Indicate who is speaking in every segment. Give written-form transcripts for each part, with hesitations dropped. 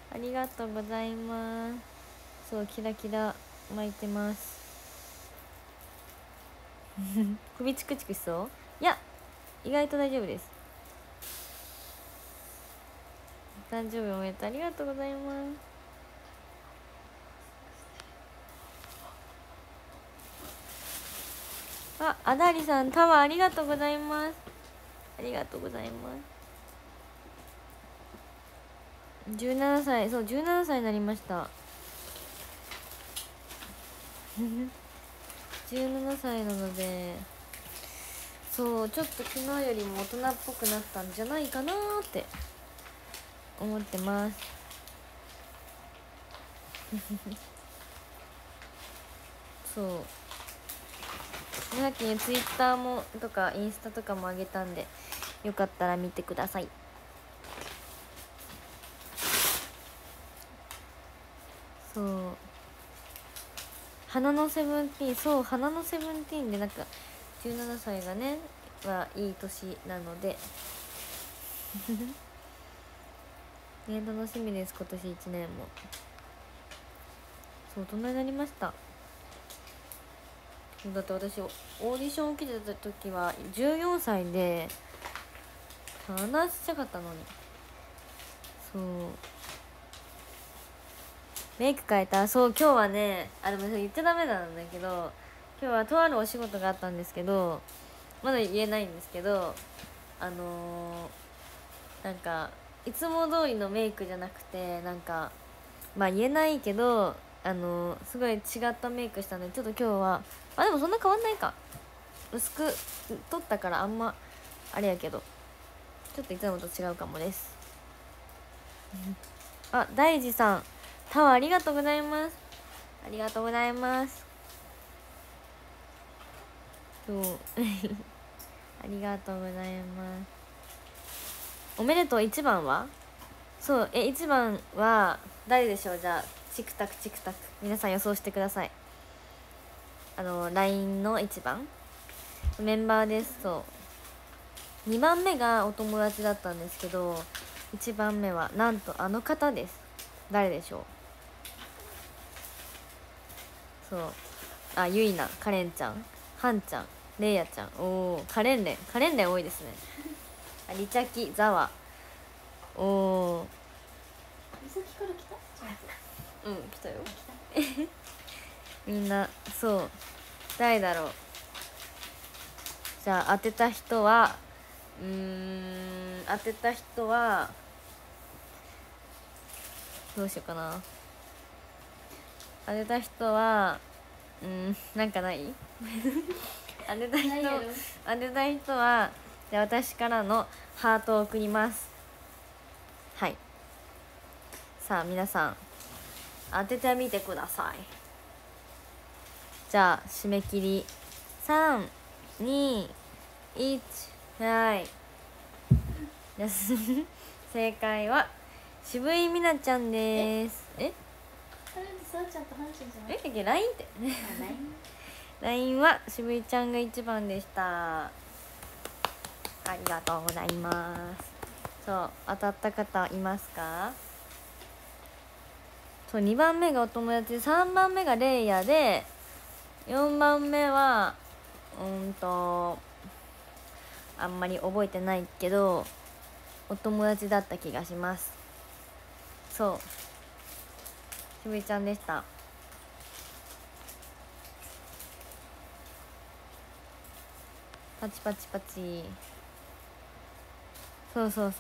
Speaker 1: ありがとうございます。そう、キラキラ巻いてます首チクチクしそう？いや、意外と大丈夫です。誕生日おめでとう、ありがとうございます。あ、あだりさんタワーありがとうございます。ありがとうございます。17歳、そう17歳になりました17歳なので、そうちょっと昨日よりも大人っぽくなったんじゃないかなーって思ってますそうさっきねツイッターもとかインスタとかも上げたんで、よかったら見てください。そう花のセブンティーン、そう花のセブンティーンでなんか17歳がねはいい年なのでね、楽しみです。今年1年もそう大人になりました。だって私オーディション受けてた時は14歳で話しちゃかったのに。そうメイク変えた。そう今日はね、でも言っちゃダメなんだけど、今日はとあるお仕事があったんですけど、まだ言えないんですけど、なんかいつも通りのメイクじゃなくて、なんかまあ言えないけど、すごい違ったメイクしたんで、ちょっと今日はでもそんな変わんないか、薄く撮ったからあんまあれやけど、ちょっといつもと違うかもですあ、大地さんタワーありがとうございます。ありがとうございます。そうありがとうございます。おめでとう。1番はそう1番は誰でしょう。じゃあチクタクチクタク皆さん予想してください。LINE の1番メンバーです。そう2番目がお友達だったんですけど、1番目はなんとあの方です。誰でしょう。そうゆいな、カレンちゃん、ハンちゃん、レイヤちゃん。おお、カレン多いですねリチャキ、ザワ。おお、
Speaker 2: 美咲から来た？
Speaker 1: 来たよみんな。そう誰だろう。じゃあ当てた人はどうしようかな。当てた人はなんかない当てた人はじゃあ私からのハートを送ります。はい、さあ皆さん当ててみてください。じゃあ締め切り3、2、1、はい。正解は渋井美奈ちゃんです。
Speaker 2: さあちゃんとハンちゃんじゃない？
Speaker 1: LINE ってLINE は渋井ちゃんが1番でした。ありがとうございます。そう当たった方いますか？そう2番目がお友達で、3番目がレイヤで、4番目はあんまり覚えてないけどお友達だった気がします。そう渋井ちゃんでした。パチパチパチ。そうちょ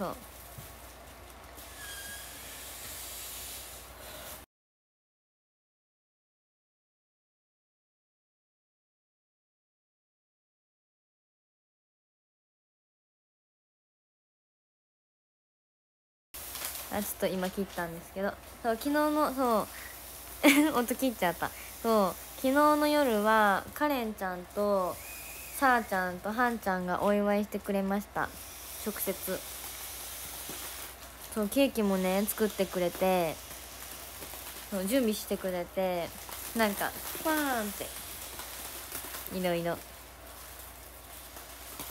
Speaker 1: っと今切ったんですけど、そう昨日の音切っちゃった。そう昨日の夜はカレンちゃんとさあちゃんとハンちゃんがお祝いしてくれました。直接そうケーキもね作ってくれて、そう準備してくれて、なんかファーンっていろいろ、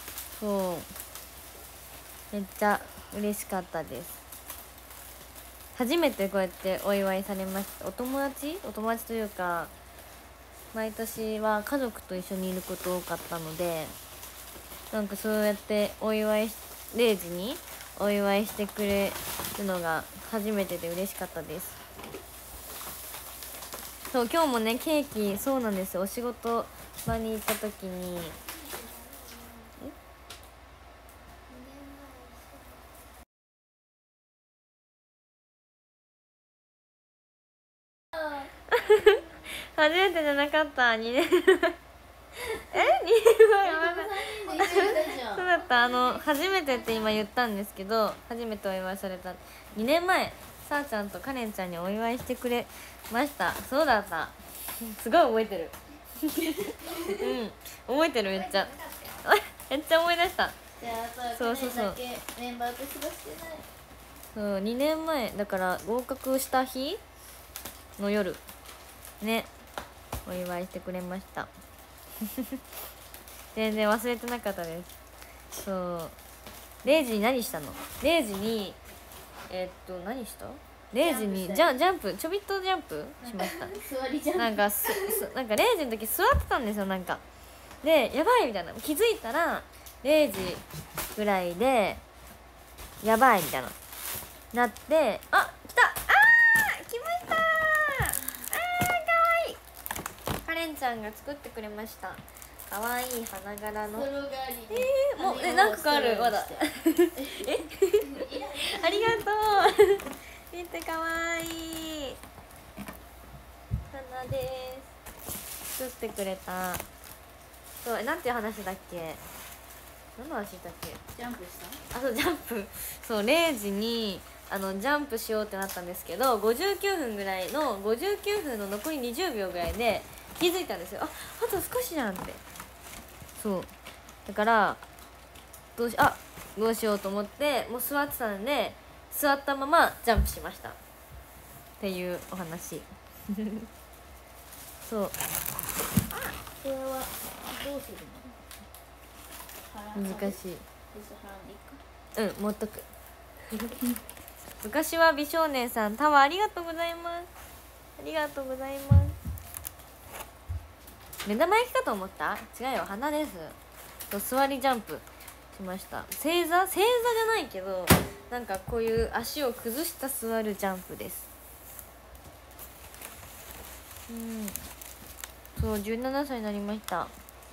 Speaker 1: そうめっちゃ嬉しかったです。 初めてこうやってお祝いされました。お友達というか、毎年は家族と一緒にいること多かったので、なんかそうやって0時にお祝いしてくれるのが初めてで嬉しかったです。そう今日もねケーキ、そうなんですよ、お仕事場に行った時に初めてじゃなかった。2年2年前そうだった。初めてって今言ったんですけど、初めてお祝いされた2年前、さあちゃんとカレンちゃんにお祝いしてくれました。そうだった。すごい覚えてるうん覚えてる、めっちゃめっちゃ思い出した。
Speaker 2: じゃあそうそうそう、メンバーと過ごしてない。
Speaker 1: そう2年前だから、合格した日の夜ね、お祝いしてくれました全然忘れてなかったです。そう0時に何したの？0時に何した？0時にジャンプ、ちょびっとジャンプしました
Speaker 2: 座りジャンプ、
Speaker 1: なんか0時の時座ってたんですよ。なんかでやばいみたいな、気づいたら0時ぐらいでやばいみたいななって、あ、来た、来ましたー、かわいい。カレンちゃんが作ってくれました。かわいい花柄の。もう何個かあるまだありがとう見て、かわいい花です。作ってくれた。そう、なんていう話だっけ、何の話だっけ。
Speaker 2: ジャンプした？
Speaker 1: そうジャンプそう0時にジャンプしようってなったんですけど、59分ぐらいの59分の残り20秒ぐらいで気づいたんですよ。あと少しじゃんって。そうだからどうしようと思って、もう座ってたんで座ったままジャンプしましたっていうお話そう、
Speaker 2: これはどうするの？
Speaker 1: 難しい。持っとく昔は美少年さん、タワーありがとうございます。ありがとうございます。目玉焼きかと思った？違うよ、花です。座りジャンプしました。正座じゃないけど、なんかこういう足を崩した座るジャンプです。そう17歳になりました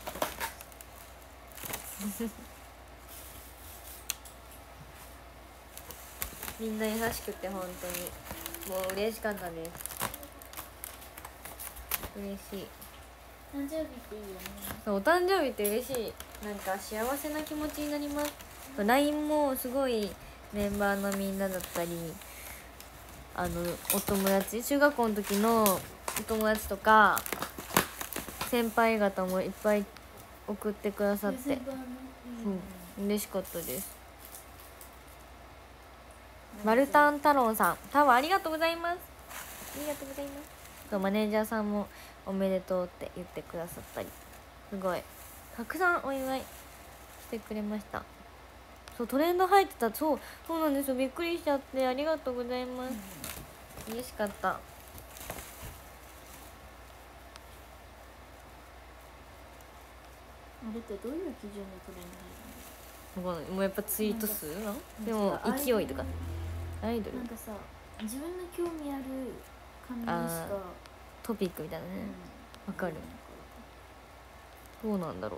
Speaker 1: みんな優しくて本当にもう嬉しかったです。嬉しい。
Speaker 2: 誕生日っていいよね。
Speaker 1: そう、お誕生日って嬉しい。なんか幸せな気持ちになります。LINE もすごいメンバーのみんなだったり、お友達、中学校の時のお友達とか先輩方もいっぱい送ってくださって、嬉しかったです。マルタン太郎さん、タワーありがとうございます。ありがとうございます。そう、マネージャーさんもおめでとうって言ってくださったり、すごいたくさんお祝いしてくれました。そう、トレンド入ってた。そうなんですよ、びっくりしちゃって、ありがとうございます。嬉しかった。あ
Speaker 2: れってどういう基準でトレンド入る
Speaker 1: の？もうやっぱツイート数の？でも勢いとかアイドル
Speaker 2: なんかさ、自分の興味ある感じしか
Speaker 1: トピックみたいなね。わかる。どうなんだろ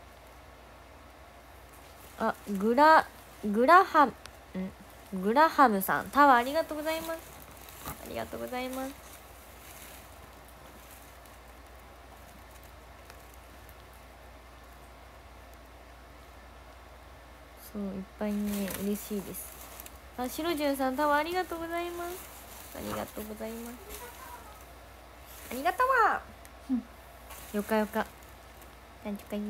Speaker 1: う。グラハムさん、タワーありがとうございます。ありがとうございます。そう、いっぱいね、嬉しいです。しろじゅんさん、タワーありがとうございます。ありがとうございます。ありがとう。よかよか。なんとかいい。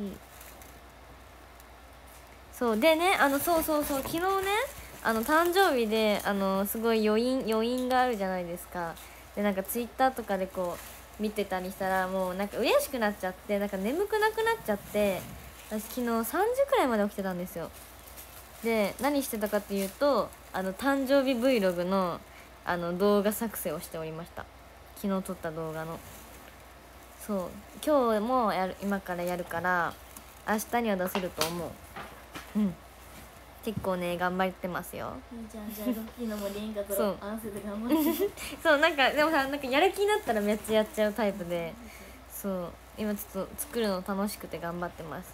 Speaker 1: そうでね、そう昨日ね、誕生日ですごい余韻があるじゃないですか。でなんかツイッターとかでこう見てたりしたら、もうなんか嬉しくなっちゃって、なんか眠くなくなっちゃって、私昨日3時くらいまで起きてたんですよ。で何してたかっていうと、誕生日 Vlog の動画作成をしておりました。昨日撮った動画の。そう今日も今からやるから明日には出せると思う。結構ね頑張ってますよ。
Speaker 2: いいじゃん。じゃあロッキーの森演歌と
Speaker 1: そう
Speaker 2: 合わせて頑張って
Speaker 1: そうなんかでもさ、なんかやる気になったらめっちゃやっちゃうタイプで、そう今ちょっと作るの楽しくて頑張ってます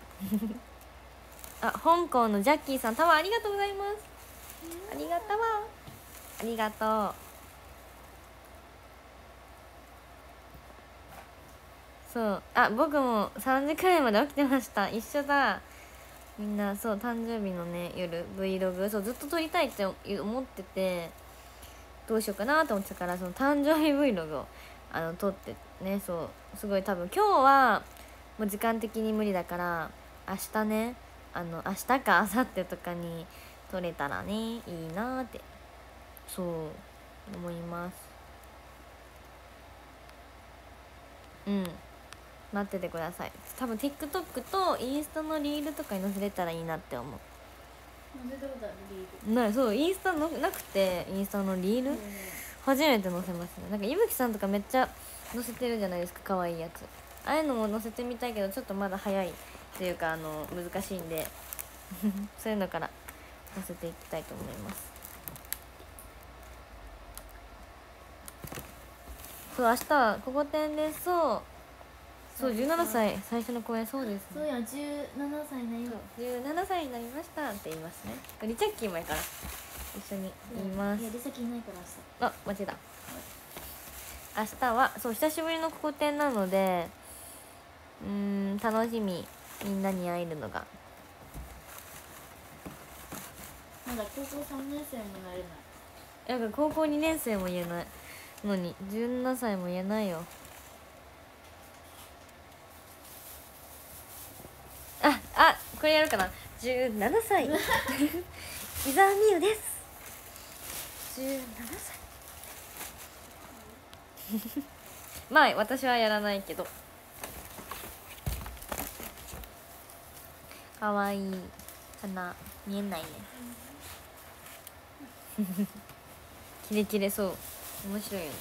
Speaker 1: あ、香港のジャッキーさんタワーありがとうございます。ありがとう、ありがとう。そう僕も3時くらいまで起きてました。一緒だ。みんなそう誕生日のね夜 Vlog そうずっと撮りたいって思ってて、どうしようかなと思ってたから、その誕生日 Vlog を撮ってね、そうすごい多分今日はもう時間的に無理だから明日ね明日か明後日とかに撮れたらねいいなーってそう思います。待っててください。多分 TikTok とインスタのリールとかに載せれたらいいなって思う。
Speaker 2: 載せたことあるリール
Speaker 1: そうインスタのなくて、インスタのリール、初めて載せますね。なんかいぶきさんとかめっちゃ載せてるじゃないですか、可愛いやつ。ああいうのも載せてみたいけどちょっとまだ早いっていうか難しいんでそういうのから載せていきたいと思います。そう明日はここ店です。そう17歳最初の公演。そうですね、
Speaker 2: そうや17歳なよ。
Speaker 1: 17歳になりましたって言いますね。リチャッキーもやから一緒に言います。
Speaker 2: いやリサキいないから
Speaker 1: 間違えた。明日はそう久しぶりのここ店なので楽しみ、みんなに会えるのが。
Speaker 2: まだ高校3年生もなれない。
Speaker 1: なんか高校2年生も言えないのに17歳も言えないよ。これやるかな。17歳伊沢美優です。17歳まあ私はやらないけど、かわいいかな。見えないねキレキレ。そう面白いよね。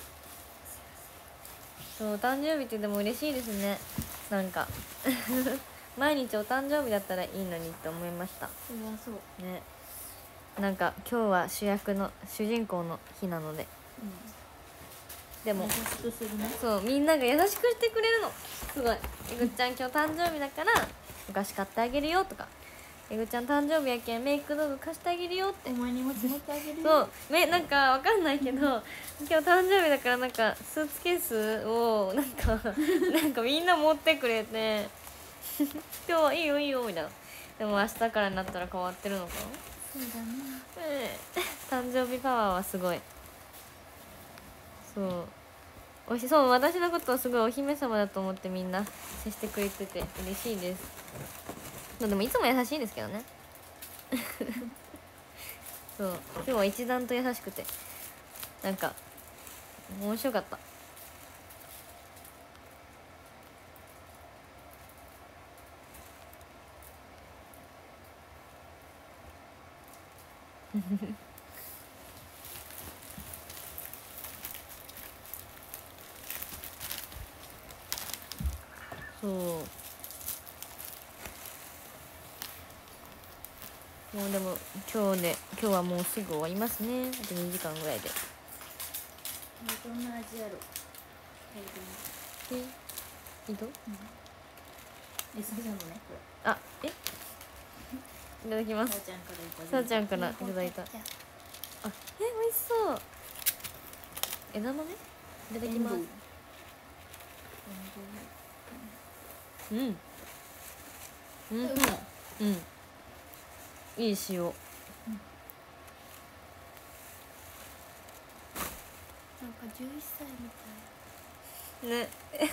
Speaker 1: そう誕生日ってでも嬉しいですね。なんか毎日お誕生日だったらいいのにって思いました。
Speaker 2: それはそう
Speaker 1: ね。なんか今日は主人公の日なので、でも
Speaker 2: 優しくするね。
Speaker 1: そうみんなが優しくしてくれるのすごい。えぐっちゃん今日誕生日だからお菓子買ってあげるよとか、えぐちゃん誕生日やけんメイク道具貸してあげるよって。
Speaker 2: お前にも持ってあげるよ。
Speaker 1: そうなんかわかんないけど今日誕生日だからなんかスーツケースをなんかみんな持ってくれて今日はいいよいいよみたいな。でも明日からになったら変わってるのかな。
Speaker 2: そうだね。
Speaker 1: 誕生日パワーはすごい。そうそう私のことをすごいお姫様だと思ってみんな接してくれてて嬉しいです。でもいつも優しいですけどねそう今日は一段と優しくてなんか面白かったそうもうでも今日はもうすぐ終わりますね。あと2時間ぐらいで。
Speaker 2: どんな味やろ。
Speaker 1: いいと
Speaker 2: それじゃのねこれ。
Speaker 1: いただきます。さあちゃんからいただいた。美味しそう。枝豆いただきます。いい塩。
Speaker 2: なんか11歳みたい
Speaker 1: ね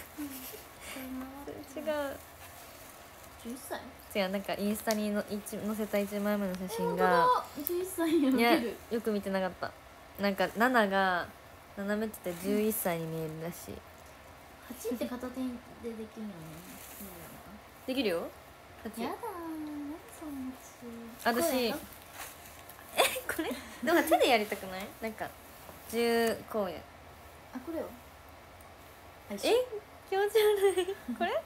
Speaker 1: 違う
Speaker 2: 11歳。
Speaker 1: 違うなんかインスタに載せた1枚目の写真が
Speaker 2: 11歳や
Speaker 1: いやよく見てなかった。なんか7が斜めってて11歳に見えるらしい。
Speaker 2: 8って片手でできるよね。
Speaker 1: できるよ。8
Speaker 2: やだー、何その
Speaker 1: 私これでも手でやりたくない？なんか 10公演。
Speaker 2: あ、これよ。
Speaker 1: え、気持ち悪い。これ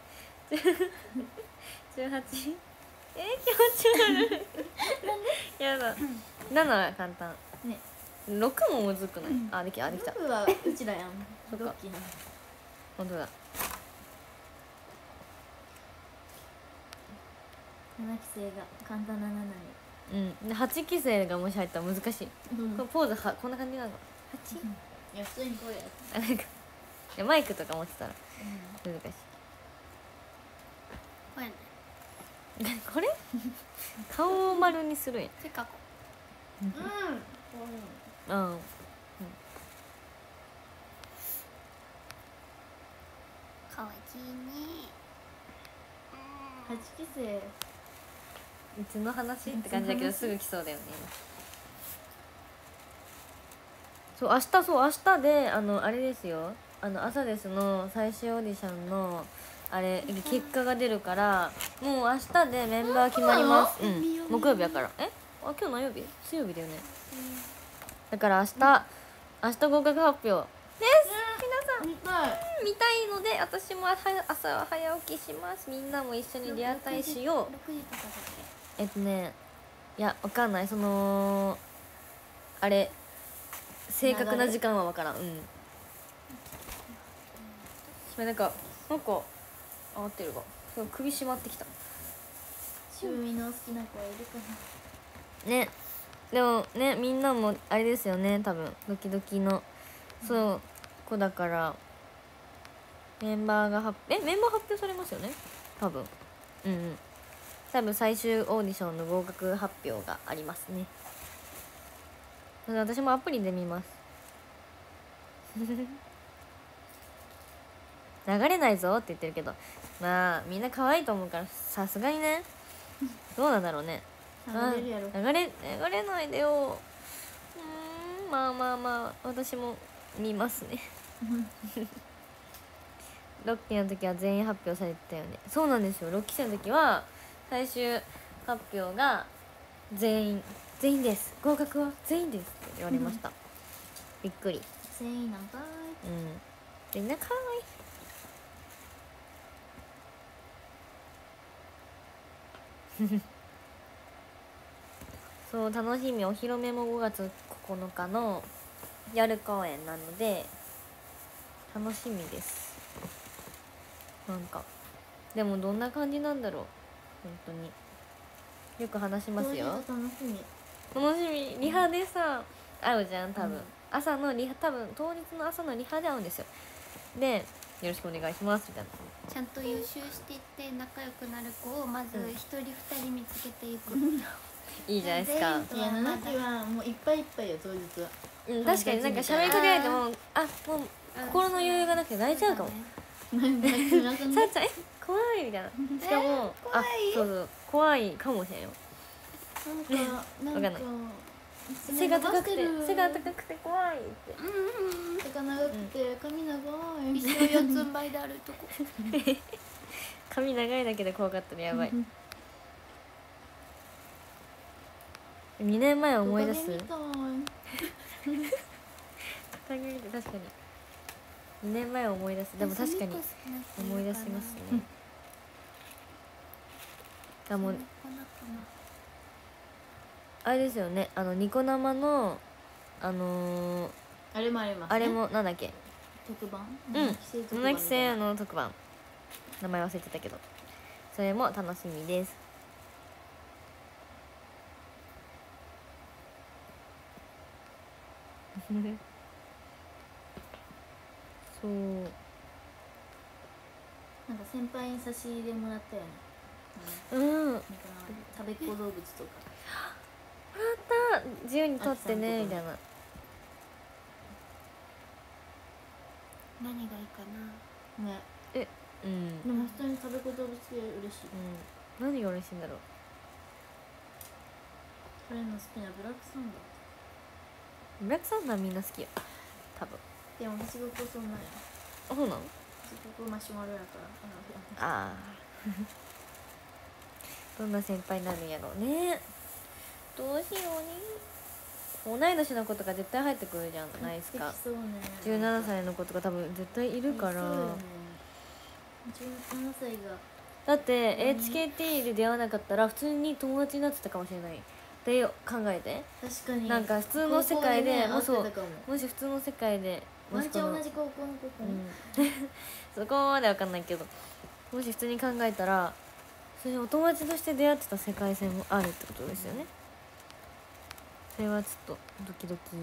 Speaker 1: 18。気持ち悪い。やだ。7は簡単
Speaker 2: ね。
Speaker 1: 6もむずくない？あ、できた。
Speaker 2: 僕はうちらやん。
Speaker 1: そっか
Speaker 2: ロッキーな。
Speaker 1: 本当だ。
Speaker 2: 7期生が簡単な7に。
Speaker 1: で8期生がもし入ったら難しい。
Speaker 2: うん
Speaker 1: これポーズはこんな感じなのかな。
Speaker 2: いや普通にこうやつ。
Speaker 1: あ、なんかいやマイクとか持ってたら難しい。
Speaker 3: これね
Speaker 1: これ顔を丸にするんや。
Speaker 3: せっかく
Speaker 2: うん。
Speaker 1: うん。
Speaker 3: かわいいね
Speaker 2: 8期生。
Speaker 1: いつの話って感じだけどすぐ来そうだよね。そう明日であれですよ、朝ですの最終オーディションのあれ結果が出るから、もう明日でメンバー決まります。木曜日やから。あ、今日何曜日？水曜日だよね。だから明日合格発表です。皆さん見たいので私も朝は早起きします。みんなも一緒にリアタイしよう。
Speaker 3: 6時とかだっ
Speaker 1: いやわかんない、そのあれ正確な時間はわからん。なんか合ってるわ。首締まってきた
Speaker 2: しゅうみの好きな子はいるか
Speaker 1: ね。でもね、みんなもあれですよね、多分ドキドキのそう子だからメンバー発表されますよね多分。多分最終オーディションの合格発表がありますね。私もアプリで見ます流れないぞって言ってるけど、まあみんな可愛いと思うからさすがにね。どうなんだろうね。
Speaker 2: な。流れるやろ。
Speaker 1: 流れないでよ。まあ私も見ますね6期の時は全員発表されてたよね。そうなんですよ。6期生の時は最終発表が全員です合格は全員ですって言われましたびっくり。
Speaker 2: 全員なんか
Speaker 1: みんな可愛いそう楽しみ。お披露目も5月9日の夜公演なので楽しみです。なんかでもどんな感じなんだろう。本当によく話しますよ。
Speaker 2: 楽しみ。
Speaker 1: 楽しみ。リハでさ会うじゃん多分、朝のリハ、多分当日の朝のリハで会うんですよ。でよろしくお願いしますみたいな。
Speaker 3: ちゃんと優秀していって仲良くなる子をまず1人2人見つけていく、
Speaker 1: いいじゃないですか。
Speaker 2: いや7期はもういっぱいいっぱいよ当日は。
Speaker 1: 確かになんか喋りかけられてももう心の余裕がなくて泣いちゃうかも。さあちゃん怖いみたいな。しかもそう怖いかもしれんよ。
Speaker 2: なんか
Speaker 1: わかんない。背が高くて怖いって。
Speaker 2: 背が長くて髪長い。
Speaker 3: 一生四つん這いであるとこ
Speaker 1: 髪長いだけで怖かったらやばい。2年前を思い出す。確かに2年前を思い出す。でも確かに思い出しますね。もうあれですよね、ニコ生の
Speaker 2: あれもありますね。
Speaker 1: あれもなんだっけ、
Speaker 2: 特番
Speaker 1: 7期生の特番、名前忘れてたけどそれも楽しみです。そう
Speaker 2: なんか先輩に差し入れもらったよね。
Speaker 1: なんか
Speaker 2: 食べっ子動物とか
Speaker 1: もらった。自由に撮ってねみたいな。
Speaker 3: 何がいいかな。
Speaker 2: ね。
Speaker 1: で
Speaker 2: も普通に食べっ子動物系嬉しい。
Speaker 1: 何が嬉しいんだろう。
Speaker 2: 彼の好きなブラックサンダー。
Speaker 1: ブラックサンダーみんな好きよ多分。
Speaker 2: でも私がこそんなんや。
Speaker 1: そうなの。
Speaker 2: 私ここマシュマロやから
Speaker 1: ああどんな先輩になるんやろうね。どうしようね。 同い年の子とか絶対入ってくるじゃないですか。
Speaker 2: そうね、
Speaker 1: 17歳の子とか多分絶対いるから、
Speaker 2: そうよね、17歳が
Speaker 1: だって HKT で出会わなかったら普通に友達になってたかもしれないって考えて。
Speaker 2: 確かに
Speaker 1: なんか普通の世界で
Speaker 2: もそう、
Speaker 1: もし普通の世界で
Speaker 2: ワンチャン同
Speaker 1: もし
Speaker 2: じ高校の子か
Speaker 1: うんそこまでわかんないけど、もし普通に考えたらそれにお友達として出会ってた世界線もあるってことですよね。それはちょっとドキドキ。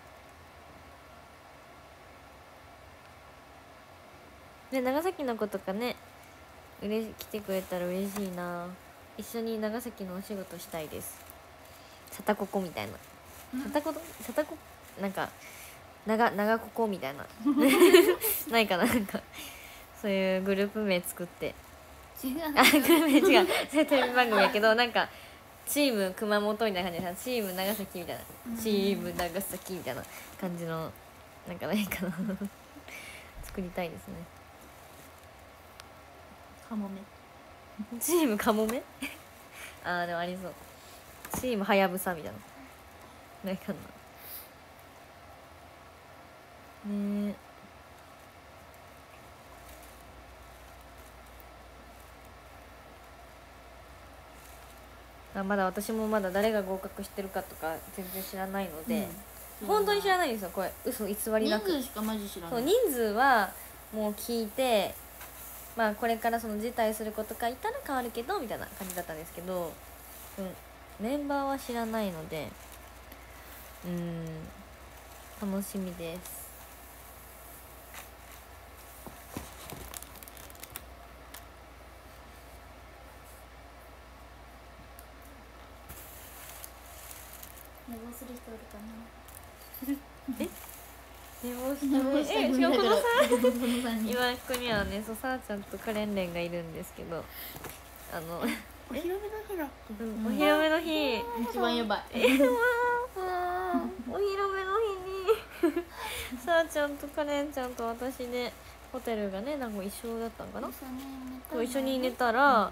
Speaker 1: で長崎の子とかね、来てくれたら嬉しいな。一緒に長崎のお仕事したいです。さたここみたいな、さたこなんか長ここみたいなないかな、なんかそういうグループ名作って、
Speaker 3: 違う
Speaker 1: あ、グループ名違う、それテレビ番組やけど、なんかチーム熊本みたいな感じでさ、チーム長崎みたいな、チーム長崎みたいな感じのなんかないかな作りたいですね。
Speaker 2: カモメ
Speaker 1: チームカモメあーでもありそう。チームはやぶさみたいなないかなねえ。まだ私もまだ誰が合格してるかとか全然知らないので、本当に知らないんですよ、これ嘘偽りなく。
Speaker 2: 人数しかマジ知らない。
Speaker 1: そう、人数はもう聞いて、まあこれからその辞退する子とかいたら変わるけどみたいな感じだったんですけど、メンバーは知らないので、楽しみです。
Speaker 2: 寝坊する人おるかな。
Speaker 1: 寝坊し
Speaker 2: 寝坊した組だから
Speaker 1: 今ここにはね、さあちゃんとカレンレンがいるんですけど、
Speaker 2: お披露目の日だっけ。
Speaker 1: お披露目の日、
Speaker 2: 一番やばい。
Speaker 1: お披露目の日にさあちゃんとカレンちゃんと私でホテルがね、なんか一緒だったのかな。一緒に寝たら、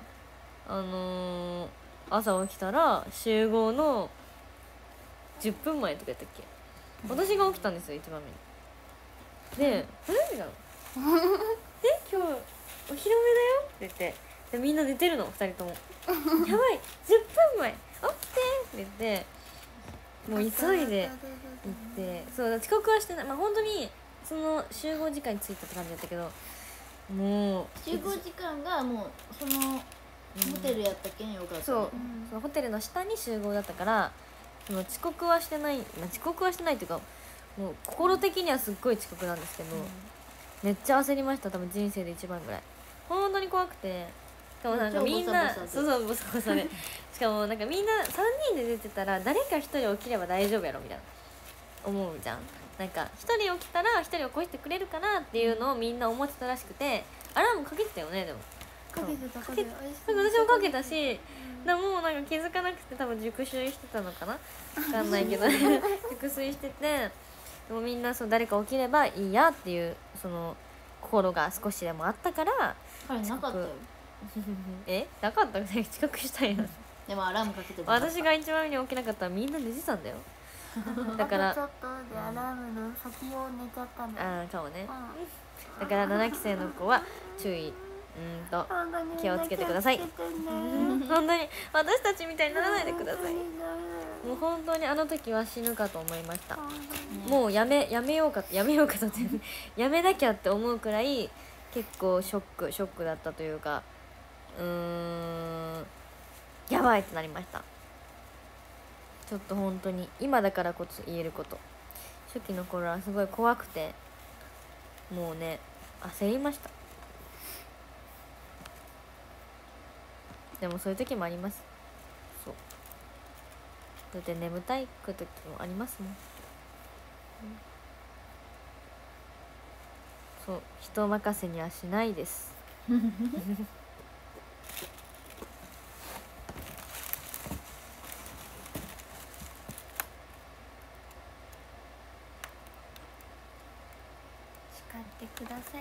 Speaker 1: 朝起きたら集合の10分前とかやったっけ、私が起きたんですよ一番目に。で「あれ?」みたいな「今日お披露目だよ」って言って、でみんな寝てるの2人とも「やばい10分前起きて!」って言って、もう急いで行って、そう遅刻はしてない、まあ本当にその集合時間に着いたって感じだったけど、もう
Speaker 2: 集合時間がもうそのホテルやったけんよかったね。
Speaker 1: そう、そのホテルの下に集合だったから、その遅刻はしてない、遅刻はしてないっていうか、もう心的にはすっごい遅刻なんですけど、めっちゃ焦りました。多分人生で一番ぐらい本当に怖くて。しかもなんかみんなそうボサボサでしかもなんかみんな3人で出てたら誰か1人起きれば大丈夫やろみたいな思うじゃん。なんか1人起きたら1人起こしてくれるかなっていうのをみんな思ってたらしくて、アラームかけてたよね。でも
Speaker 3: かけてた
Speaker 1: 私もかけたし、でももうなんか気づかなくて多分熟睡してたのかな、分かんないけど熟睡してて、でもみんなそう誰か起きればいいやっていうその心が少しでもあったから。
Speaker 2: 彼なかったよ。
Speaker 1: なかったら遅刻したいな
Speaker 2: でもアラームかけてた。
Speaker 1: 私が一番目に起きなかったらみんな寝てたんだよだから
Speaker 3: ちょっとでアラームの先を寝ちゃったの。
Speaker 1: かもね、だから7期生の子は注意気をつけてください。本当に私たちみたいにならないでください。もう本当にあの時は死ぬかと思いました。もうやめようかとってやめなきゃって思うくらい結構ショックだったというか、やばいってなりました。ちょっと本当に今だからこそ言えること、初期の頃はすごい怖くて、もうね焦りました。でもそういう時もあります。そうだって眠たい時もありますもん、そう人任せにはしないです
Speaker 3: 叱ってください。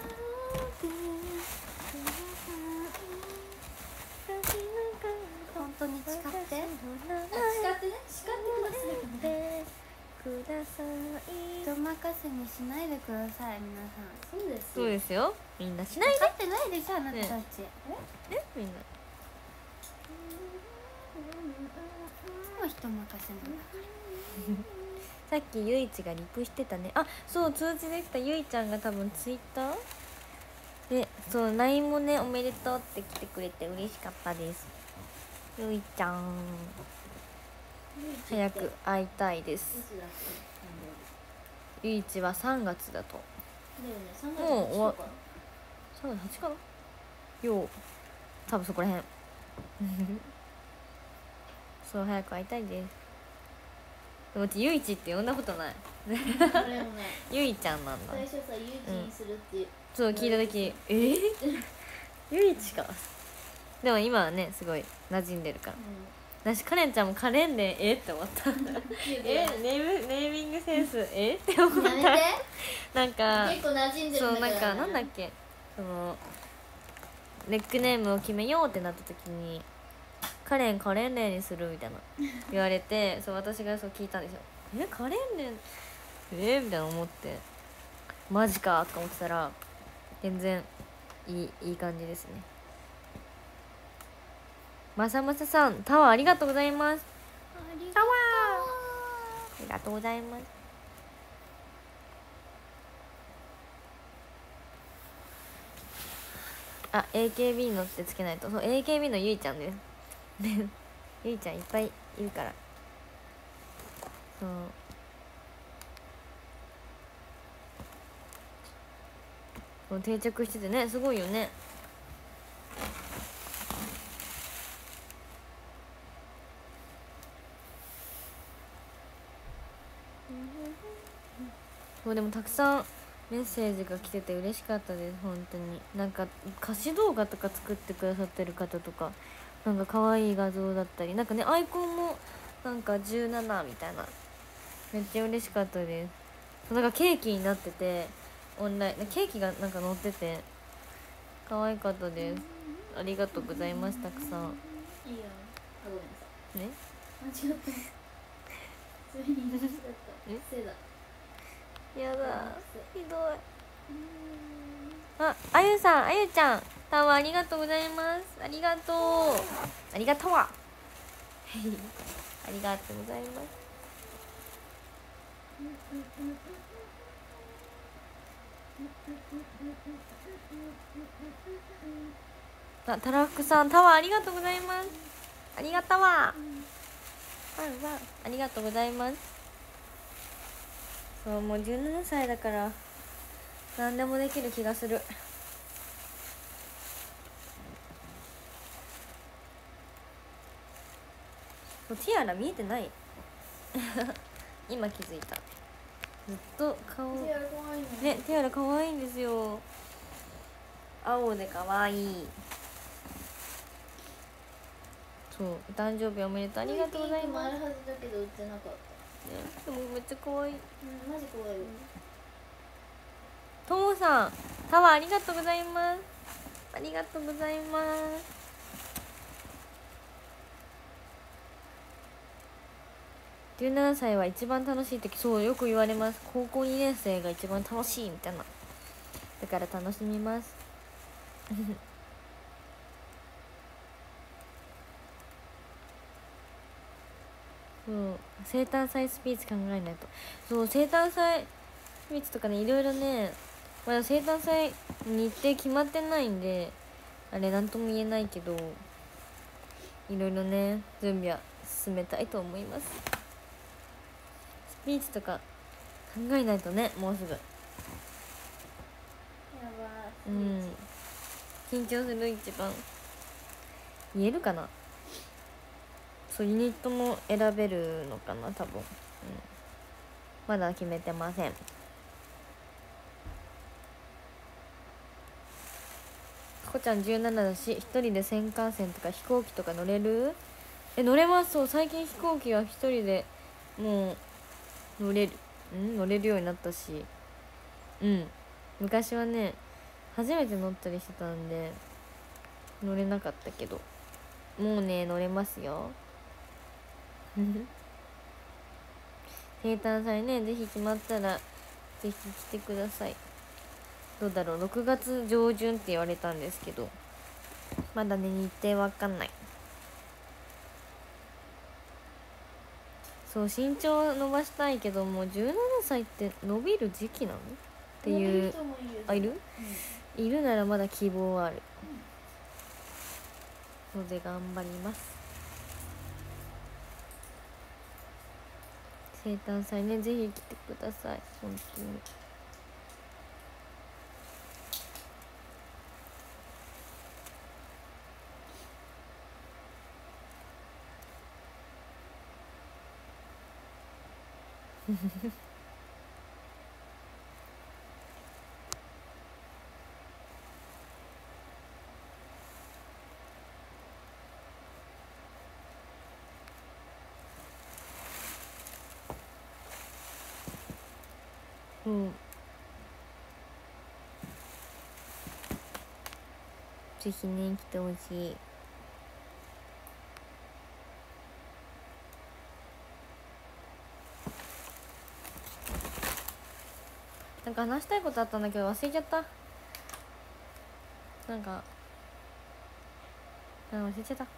Speaker 3: 本当に誓って
Speaker 2: 誓ってね、誓ってください。
Speaker 1: ください。
Speaker 3: 人任せにしないでください皆さん。
Speaker 2: そうです
Speaker 1: そうですよ、みんなしないで
Speaker 3: 分かってないでしょあなたたち、
Speaker 1: ね、みんな。
Speaker 3: もう人任せなんだから
Speaker 1: さっきゆいちがリプしてたね。あ、そう通知できた。ゆいちゃんが多分ツイッターで、そう LINE もね、おめでとうって来てくれて嬉しかったです。ゆいちゃん早く会いたいです。
Speaker 2: いつだっ
Speaker 1: ゆいちは3月だと。
Speaker 2: け？だよね、3月
Speaker 1: もう終わ
Speaker 2: 8日か
Speaker 1: 3月8かなよう、多分そこらへんそう、早く会いたいです。でもゆいちって呼んだことない
Speaker 2: な。俺もね、
Speaker 1: ゆいちゃんなんだ。
Speaker 2: 最初さ、ゆいちにするって
Speaker 1: そう聞いた時ゆいちか。でも今はねすごい馴染んでるから。私カレンちゃんもカレンでって思ったネーミングセンスって思った
Speaker 2: やめて。
Speaker 1: なんか
Speaker 2: 結構馴染んでる
Speaker 1: そうんな
Speaker 2: だから
Speaker 1: んかなんだっけ、そのネックネームを決めようってなった時にカレンレンにするみたいな言われてそう私がそう聞いたんですよ。カレンレンみたいな思ってマジかと思ってたら全然いい感じですね。まさまささんタワーありがとうございます。タワーありがとうございます。あ、AKB のってつけないと。そう AKB のゆいちゃんですゆいちゃんいっぱいいるから。そう定着しててね、すごいよね。そうでもたくさんメッセージが来てて嬉しかったです。本当になんか歌詞動画とか作ってくださってる方とかなんか可愛い画像だったりなんかねアイコンもなんか17みたいなめっちゃ嬉しかったです。そうなんかケーキになっててオンラインケーキがなんか乗ってて可愛かったです。ありがとうございます。たくさん
Speaker 2: いいよ。あ、ごめんなさい。
Speaker 1: ね
Speaker 2: 間違った。普通に間違った。せいだ。
Speaker 1: やだひどい。あゆさん、あゆちゃんタワーありがとうございます。ありがとうありがとうありがとうございます。たらふくさんタワーありがとうございます。ありがたわありがとうございます。そうもう17歳だから何でもできる気がする。そうティアラ見えてない今気づいた。ずっと顔
Speaker 2: ティアラ可愛いの。
Speaker 1: ね、ティアラ可愛いんですよ。青で可愛い。そうお誕生日おめでとうありがとうございます。
Speaker 2: あるはずだけど売ってなかった。
Speaker 1: でもめっちゃ可愛い。
Speaker 2: マジ可愛いよ。
Speaker 1: ともさんタワーありがとうございます。ありがとうございます。17歳は一番楽しい時、そうよく言われます。高校2年生が一番楽しいみたいな。だから楽しみますそう生誕祭スピーチ考えないと。そう生誕祭スピーチとかねいろいろねまだ生誕祭日程決まってないんであれなんとも言えないけどいろいろね準備は進めたいと思います。スピーチとか考えないとねもうすぐ。
Speaker 2: やば
Speaker 1: うん緊張する一番。言えるかな。そうユニットも選べるのかな多分、まだ決めてません。こちゃん17だし一人で新幹線とか飛行機とか乗れる？乗れます。そう最近飛行機は一人でもう乗れるようになったし昔はね初めて乗ったりしてたんで乗れなかったけどもうね乗れますよ生誕祭ね、ぜひ決まったらぜひ来てください。どうだろう、6月上旬って言われたんですけど、まだね日程わかんない。そう、身長伸ばしたいけどもう17歳って伸びる時期なのっていう。あ、いる、いるならまだ希望はあるので頑張ります。生誕祭ね、ぜひ来てください。本当にうん、ぜひね来てほしい。なんか話したいことあったんだけど忘れちゃった。なんか忘れちゃった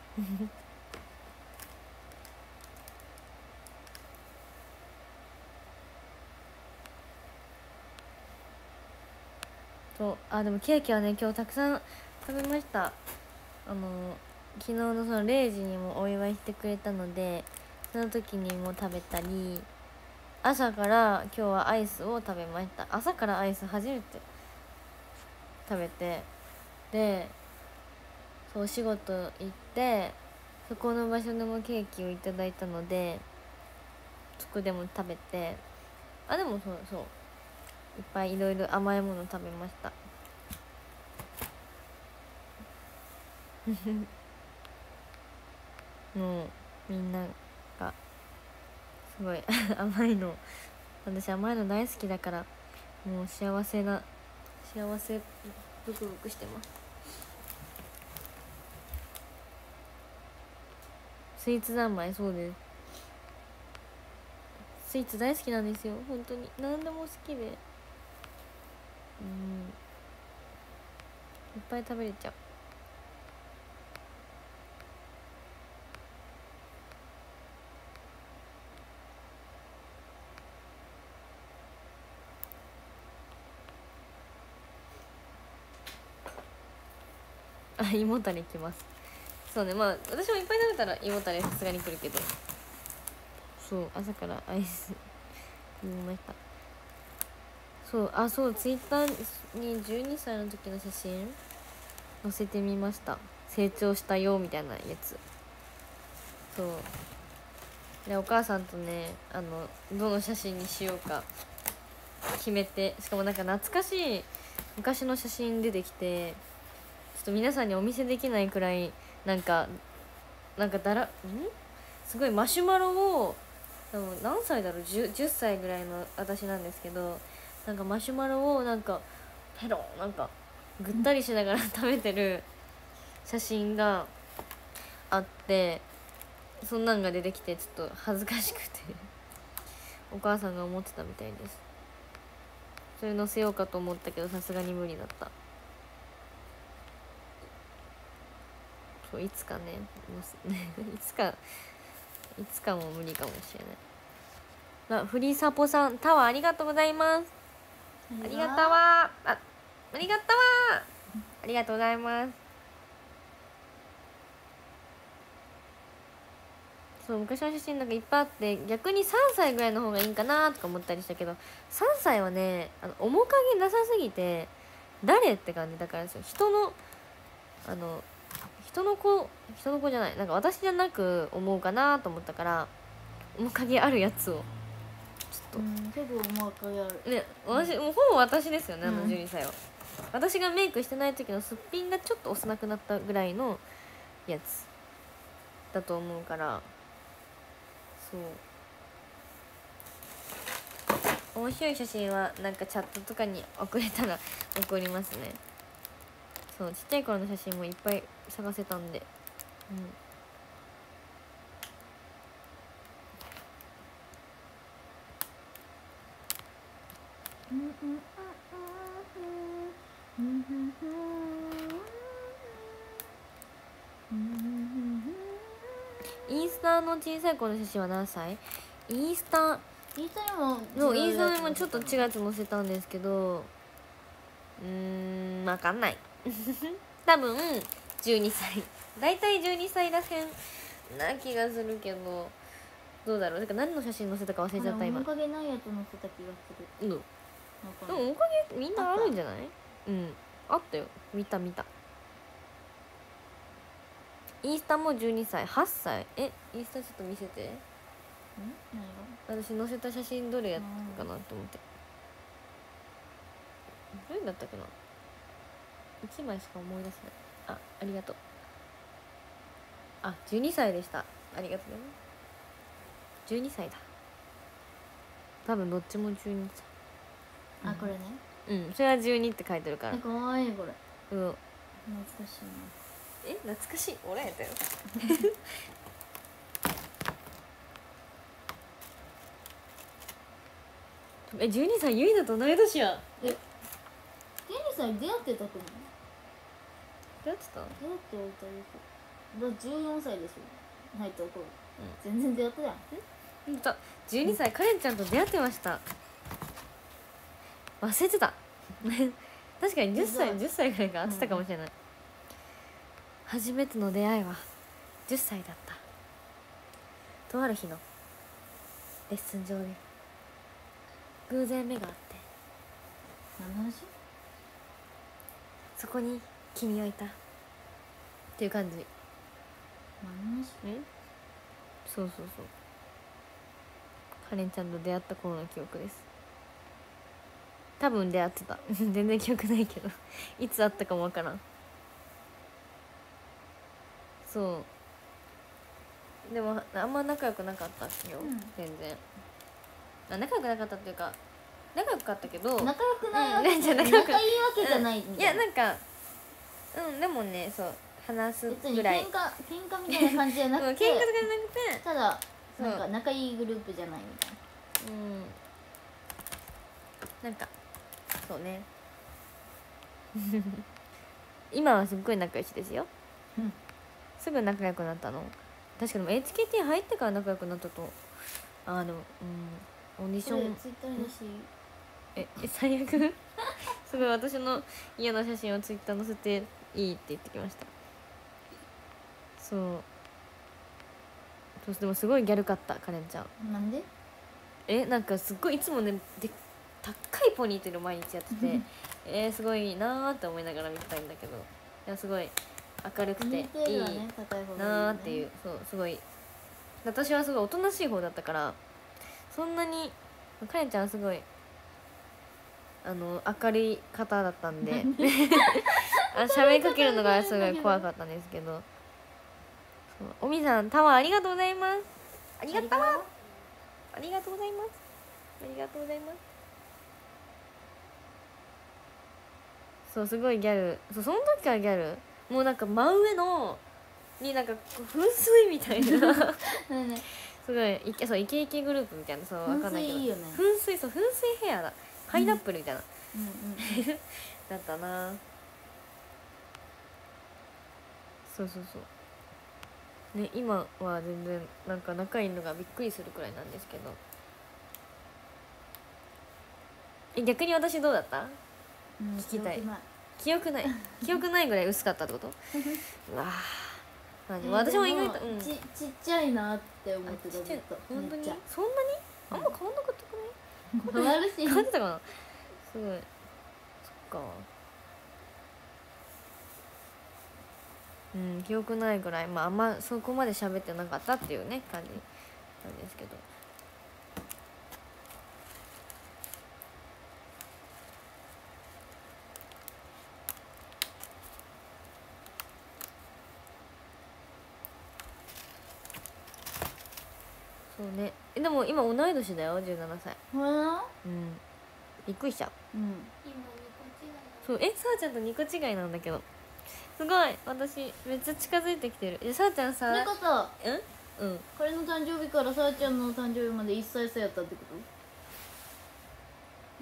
Speaker 1: そう、あ、でもケーキはね今日たくさん食べました。昨日のその0時にもお祝いしてくれたので、その時にも食べたり、朝から今日はアイスを食べました。朝からアイス初めて食べて、でそう、お仕事行ってそこの場所でもケーキをいただいたので、そこでも食べて、あ、でもそうそう、いっぱいいろいろ甘いもの食べましたもうみんながすごい甘いの、私甘いの大好きだから、もう幸せブクブクしてます。スイーツ三昧、そうです。スイーツ大好きなんですよ、本当に何でも好きで、いっぱい食べれちゃう。あ、胃もたれきます。そうね、まあ私もいっぱい食べたら胃もたれさすがに来るけど、そう、朝からアイス飲みました。そう、あ、そう、ツイッターに12歳の時の写真載せてみました。成長したよみたいなやつ。そうで、お母さんとね、どの写真にしようか決めて、しかもなんか懐かしい昔の写真出てきて、ちょっと皆さんにお見せできないくらいなんかすごいマシュマロを、でも何歳だろう、 10歳ぐらいの私なんですけど、なんかマシュマロをなんかペロンなんかぐったりしながら食べてる写真があって、そんなんが出てきてちょっと恥ずかしくてお母さんが思ってたみたいです。それ載せようかと思ったけどさすがに無理だった。そう、いつかねいつかも無理かもしれない。フリーサポさん、タワーありがとうございます。ありがとうわー、ありがとうわー、ありがとうございます。そう、昔の写真なんかいっぱいあって、逆に3歳ぐらいの方がいいんかなとか思ったりしたけど、3歳はね、面影なさすぎて誰って感じだからですよ。人の子じゃない、なんか私じゃなく思うかなと思ったから、面影あるやつをちょっ
Speaker 2: 結構面影ある
Speaker 1: とね、私もうほぼ私ですよね、12歳は。私がメイクしてない時のすっぴんがちょっと幼くなったぐらいのやつだと思うから、そう、面白い写真はなんかチャットとかに送れたら送りますね。そう、ちっちゃい頃の写真もいっぱい探せたんでインスタの小さい子の写真は何歳？インスタ
Speaker 2: インスタにも
Speaker 1: のインスタにもちょっと違うやつ載せたんですけど、分かんない多分12歳だいたい12歳らへんな気がするけど、どうだろう。だから何の写真載せたか忘れちゃった今。
Speaker 2: 面影ないやつ載せた気がする。
Speaker 1: でも面影みんなあるんじゃない？あったよ。見たインスタも12歳8歳。インスタちょっと見せて。私載せた写真どれやったかなと思って。どれだったかな。1枚しか思い出せない。ありがとう。12歳でした。ありがとうね。12歳だ。多分どっちも12歳。
Speaker 2: これね。
Speaker 1: それは12って書いてるから。
Speaker 2: かわいいこれ。
Speaker 1: 懐
Speaker 2: かしいな。
Speaker 1: 懐かしい。俺やったよ12歳ゆいだと同い年や。
Speaker 2: 12歳出会ってたと思う。
Speaker 1: 出会ってた？
Speaker 2: 出会っておいたです。だ14歳でしょ。入った頃。全然出会ってない。
Speaker 1: ほんと12歳カレンちゃんと出会ってました。忘れてた確かに10歳ぐらいが会ってたかもしれない。初めての出会いは10歳だった。とある日のレッスン場で偶然目が合って、
Speaker 2: 何の話？
Speaker 1: そこに君はいたっていう感じ。
Speaker 2: 何の話？
Speaker 1: そうカレンちゃんと出会った頃の記憶です。多分出会ってた全然記憶ないけどいつ会ったかもわからん。そうでもあんま仲良くなかったっすよ、全然。仲良くなかったっていうか仲良かったけど
Speaker 2: 仲良くないわけ
Speaker 1: じゃ
Speaker 2: 仲いいわけじゃないみたいな。
Speaker 1: いやなんかでもね、そう話すぐらい
Speaker 2: 別に喧嘩みたいな感じじゃなくて
Speaker 1: 喧嘩とかじゃなくて
Speaker 2: ただなんか仲いいグループじゃないみたいな。
Speaker 1: なんかそうね今はすっごい仲良しですよ、すぐ仲良くなったの。確かに HKT 入ってから仲良くなったと。でもオーディション
Speaker 2: ツイッターにし
Speaker 1: 最悪すごい私の嫌な写真をツイッター載せていいって言ってきました。そうでもすごいギャルかったカレンちゃん。
Speaker 2: なんで？
Speaker 1: なんかすっごいいつもね高いポニーテール毎日やっててすごいなーって思いながら見てたんだけど、いやすごい明るくていいなーっていう。そうすごい私はすごいおとなしい方だったから、そんなにカレンちゃんはすごい明るい方だったんで喋りかけるのがすごい怖かったんですけど。おみさんタワーありがとうございます。ありがとうございます。ありがとうございます。すごいギャル。その時からギャルもうなんか真上のになんか噴水みたいなすごいイケイケグループみたいな。分かんないけど噴水ヘアだ。パイナップルみたいなだったな。そうね、今は全然なんか仲いいのがびっくりするくらいなんですけど。逆に私どうだった？聞きたい。記憶ないぐらい薄かったってこと？うわ私も意外と
Speaker 2: ちっちゃいなって思ってた。ずっと
Speaker 1: 本当にそんなにあんま変わんなかったく
Speaker 2: ない？変わるし
Speaker 1: 変わってたかな。すごいそっか。記憶ないぐらいあんまそこまで喋ってなかったっていうね感じなんですけど。そうね。でも今同い年だよ、17歳。びっくりしちゃう。
Speaker 3: 今2個違い。
Speaker 1: さあちゃんと2個違いなんだけど、 すごい、私めっちゃ近づいてきてる。さあちゃんさ、
Speaker 2: なんかさ、
Speaker 1: うん、
Speaker 2: 彼の誕生日からさあちゃんの誕生日まで1歳差やったってこと？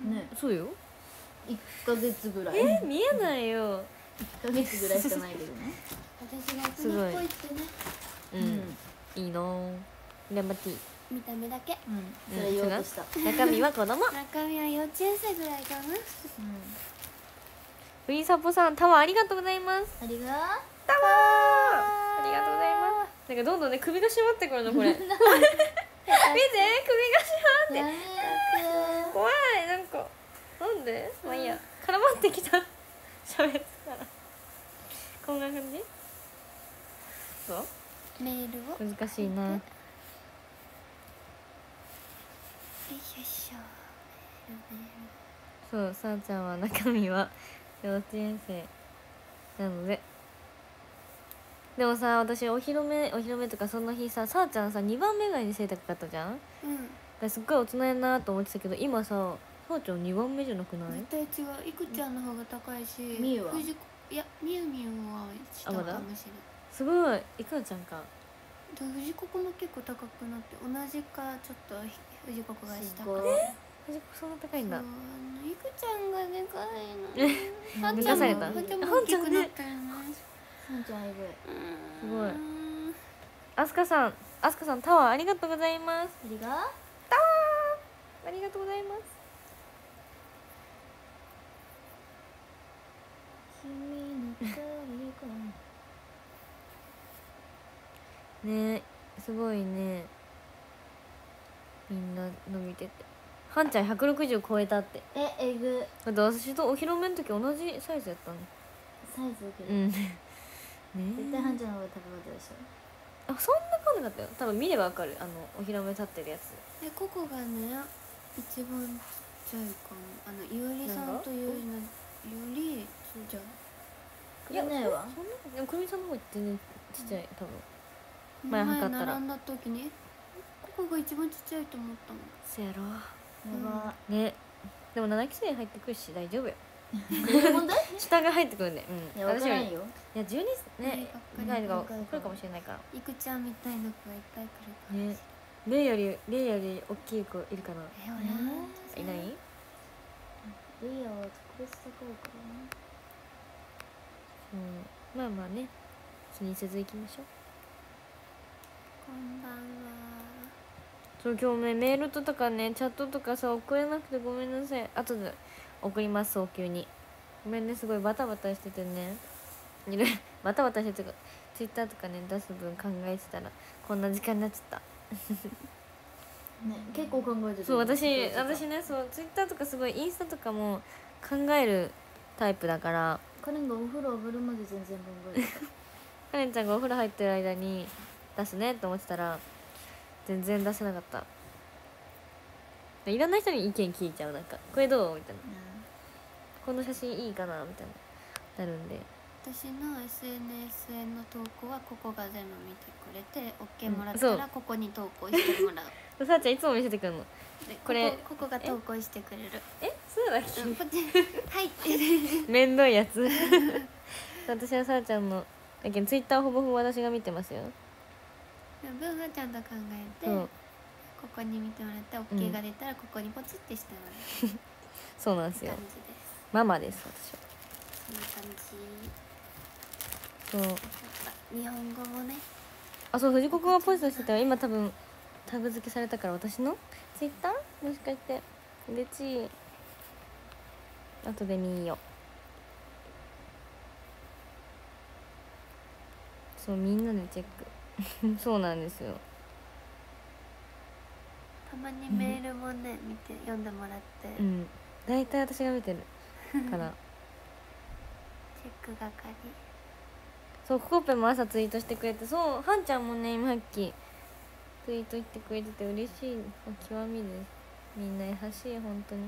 Speaker 2: ね、
Speaker 1: そうよ。
Speaker 2: 1ヶ月ぐらい。
Speaker 1: 見えないよ。
Speaker 2: 1ヶ月ぐらいしかないけどね。
Speaker 3: 私が大人っぽいってね。
Speaker 1: うん、いいの頑張っていい。
Speaker 3: 見た目だけ。
Speaker 2: それ言おうとした。
Speaker 1: 中身は子供。
Speaker 3: 中身は幼稚園生ぐらいかな。
Speaker 1: フリーサポさん、タワーありがとうございます。
Speaker 2: ありが
Speaker 1: タワーありがとうございます。なんかどんどんね、首が締まってくるのこれ。見て、首が締まって。怖い、なんかなんで、まあいいや、絡まってきた。喋ったらこんな感じ。そう
Speaker 3: メールを
Speaker 1: 難しいな。
Speaker 3: よいしょしょ。
Speaker 1: そう、さあちゃんは中身は幼稚園生なので。でもさ、私お披露目とかその日さ、さあちゃんさ2番目ぐらいに背高かったじゃん。
Speaker 3: うん。
Speaker 1: すっごい大人やなと思ってたけど、今ささあちゃん2番目じゃなくない？
Speaker 3: 絶対違う。いくちゃんの方が高いし、
Speaker 2: みゆは
Speaker 3: 藤子、いやみゆみゆは下かもしれない。
Speaker 1: すごい、いくらちゃんか。
Speaker 3: 藤子も結構高くなって、同じかちょっと藤子が下か。
Speaker 2: すごい。
Speaker 1: 藤子そんな高いんだ。
Speaker 3: いくちゃんがでかいの。はんちゃんも
Speaker 1: 抜かされた
Speaker 3: はんちゃんも大きくなったよね。
Speaker 2: さんちゃんいる。
Speaker 1: すごい。あすかさんタワーありがとうございます。
Speaker 2: ありが
Speaker 1: タワーありがとうございます。
Speaker 2: 君の声
Speaker 1: ねえ、すごいね、みんな伸びてて。はんちゃん160超えたって。
Speaker 2: えぐ。
Speaker 1: だって私とお披露目の時同じサイズやったの。
Speaker 2: サイズだけど、
Speaker 1: うんね
Speaker 2: 絶対はんちゃんの方が高かったでしょ。
Speaker 1: え、あ、そんな感じだったよ。多分見ればわかる、お披露目立ってるやつ。
Speaker 3: ここがね一番ちっちゃいかも。いおりさんというのよりちっちゃい。
Speaker 2: くれないわ。
Speaker 1: そんな、でもくるみさんの方が全然ちっちゃい、多分。前
Speaker 3: 前
Speaker 1: 測ったら
Speaker 3: 並んだ時にここが一番ちっちゃいと思ったもん。
Speaker 1: そやろ
Speaker 2: やば。
Speaker 1: ね。でも7期生入ってくるし大丈夫よ。
Speaker 2: 問題？
Speaker 1: 下が入ってくるんで。
Speaker 2: いや、わからんよ。
Speaker 1: いや12ね、
Speaker 3: ばっかり
Speaker 1: 以外が来るかもしれないから
Speaker 3: いくちゃんみたいな子がいっぱい来るから
Speaker 1: ね。レイより大きい子いるかな。いない？
Speaker 2: レイヤーは特別高いからね。
Speaker 1: まあまあね、気にせず行きましょう。
Speaker 3: こんばんは。
Speaker 1: そう今日ね、メールとかね、チャットとかさ送れなくてごめんなさい。後で送ります、早急に。ごめんね、すごいバタバタしててね。バタバタしてて、ツイッターとかね出す分考えてたらこんな時間になっちゃった。
Speaker 2: ね、結構考えてる。
Speaker 1: そう私ね、そうツイッターとかすごいインスタとかも考えるタイプだから。
Speaker 2: カレンがお風呂上がるまで全然考えてた。
Speaker 1: カレンちゃんがお風呂入ってる間に出すねと思ってたら全然出せなかった。いろんな人に意見聞いちゃう。なんかこれどうみたいな、この写真いいかなみたいななるんで。
Speaker 3: 私の SNS への投稿はここが全部見てくれて OK もらった
Speaker 1: そう
Speaker 3: らここに投稿してもらう。
Speaker 1: さあちゃんいつも見せてくるの。
Speaker 3: で
Speaker 1: これ
Speaker 3: ここが投稿してくれる。
Speaker 1: そうだっ
Speaker 3: うんこっちはい
Speaker 1: けめんどいやつ。私はさあちゃんのだけどツイッターほぼほぼ私が見てますよ。
Speaker 3: 文はちゃんと考えて
Speaker 1: そう
Speaker 3: ここに見てもらって OK が出たらここにポチってしてもらう
Speaker 1: そうなんですよ。
Speaker 3: 感じです。
Speaker 1: ママです私は。
Speaker 3: そんな感じ。
Speaker 1: そう
Speaker 3: やっぱ日本語もね。
Speaker 1: あ、そう藤子くんがポストしてたよ。今多分タグ付けされたから私のツイッターもしかして嬉しい。後で見よう。そうみんなでチェック。そうなんですよ。
Speaker 3: たまにメールもね見て読んでもらって
Speaker 1: 大体私が見てるから
Speaker 3: チェック係。
Speaker 1: そうココペも朝ツイートしてくれて、そうはんちゃんもね今さっきツイートしてくれてて嬉しい極みです。みんな優しい本当に。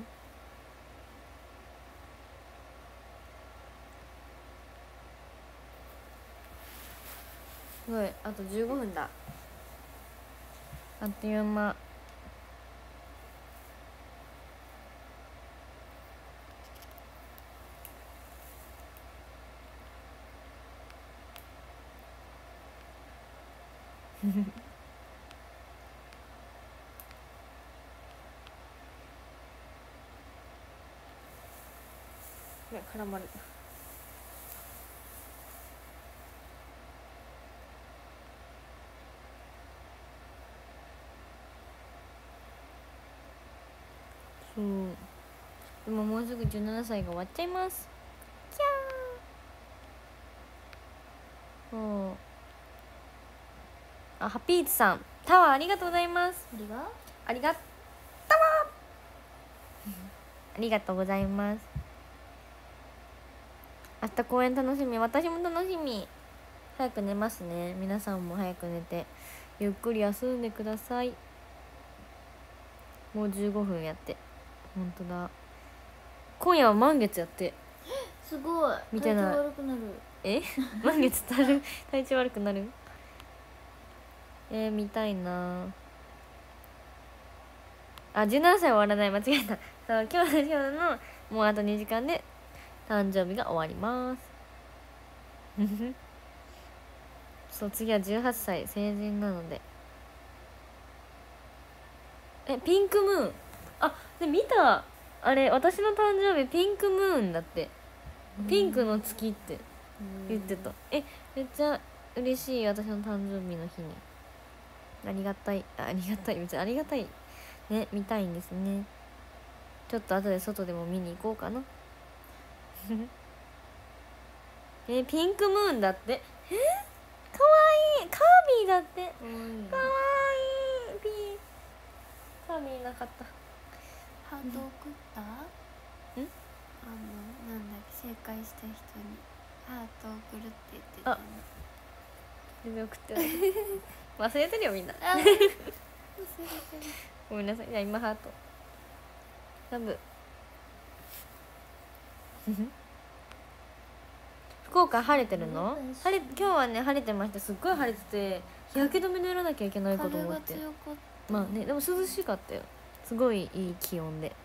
Speaker 1: すごい、あと15分だ。あっという間。 いや絡まる。そうでももうすぐ17歳が終わっちゃいます。キャー。そうあ、ハピーツさんタワーありがとうございます。ありがとありがとうございます。明日公演楽しみ。私も楽しみ。早く寝ますね。皆さんも早く寝てゆっくり休んでください。もう15分やって、ほんとだ。今夜は満月やって。
Speaker 2: すごい。
Speaker 1: 見てない。
Speaker 2: 体調悪くなる。
Speaker 1: 満月体調悪くなる。見たいなあ。17歳終わらない。間違えた。そう今日のもうあと2時間で誕生日が終わりますそう次は18歳成人なので。ピンクムーン。あで見た。あれ私の誕生日ピンクムーンだって。ピンクの月って言ってた。めっちゃ嬉しい。私の誕生日の日にありがたい。ありがたい。別にありがたいね。見たいんですね。ちょっと後で外でも見に行こうかなピンクムーンだって。かわいい。カービィだって。かわいい。カービィなかった。
Speaker 3: ハート送った？なんだっけ、正解した人にハート送るって言ってたの。
Speaker 1: 全然送ってない忘れてるよみんなごめんなさい。じゃあ今ハートラブ福岡晴れてるの？今日はね晴れてました。すっごい晴れてて日焼け止め塗らなきゃいけないかと思って。まあねでも涼しかったよ。すごいいい気温で